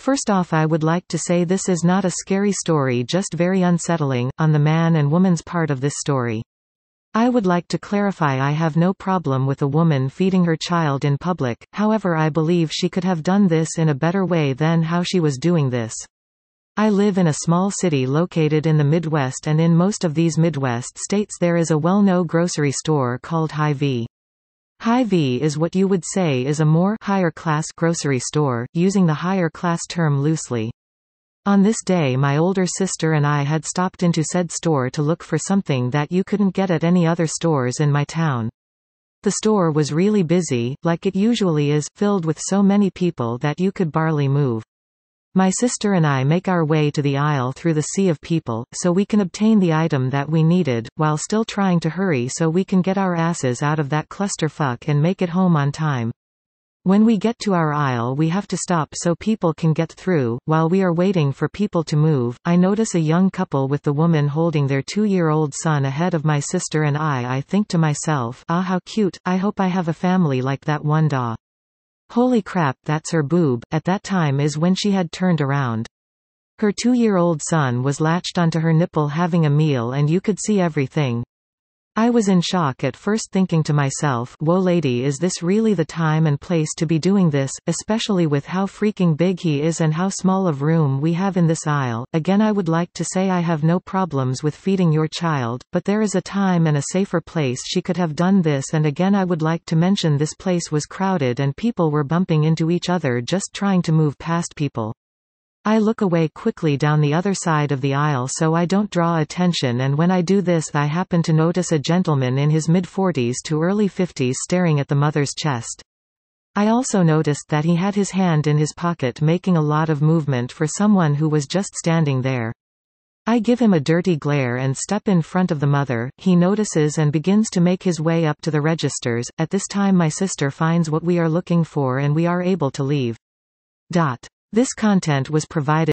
First off, I would like to say this is not a scary story, just very unsettling, on the man and woman's part of this story. I would like to clarify I have no problem with a woman feeding her child in public, however I believe she could have done this in a better way than how she was doing this. I live in a small city located in the Midwest, and in most of these Midwest states there is a well-known grocery store called Hy-vee. Hy-vee is what you would say is a more higher class grocery store, using the higher class term loosely. On this day my older sister and I had stopped into said store to look for something that you couldn't get at any other stores in my town. The store was really busy, like it usually is, filled with so many people that you could barely move. My sister and I make our way to the aisle through the sea of people, so we can obtain the item that we needed, while still trying to hurry so we can get our asses out of that clusterfuck and make it home on time. When we get to our aisle we have to stop so people can get through. While we are waiting for people to move, I notice a young couple with the woman holding their 2-year-old son ahead of my sister and I think to myself, ah, how cute, I hope I have a family like that one da. Holy crap, that's her boob. At that time is when she had turned around. Her 2-year-old son was latched onto her nipple having a meal and you could see everything. I was in shock at first, thinking to myself, whoa lady, is this really the time and place to be doing this, especially with how freaking big he is and how small of room we have in this aisle. Again, I would like to say I have no problems with feeding your child, but there is a time and a safer place she could have done this, and again I would like to mention this place was crowded and people were bumping into each other just trying to move past people. I look away quickly down the other side of the aisle so I don't draw attention, and when I do this I happen to notice a gentleman in his mid-40s to early 50s staring at the mother's chest. I also noticed that he had his hand in his pocket making a lot of movement for someone who was just standing there. I give him a dirty glare and step in front of the mother. He notices and begins to make his way up to the registers. At this time my sister finds what we are looking for and we are able to leave. This content was provided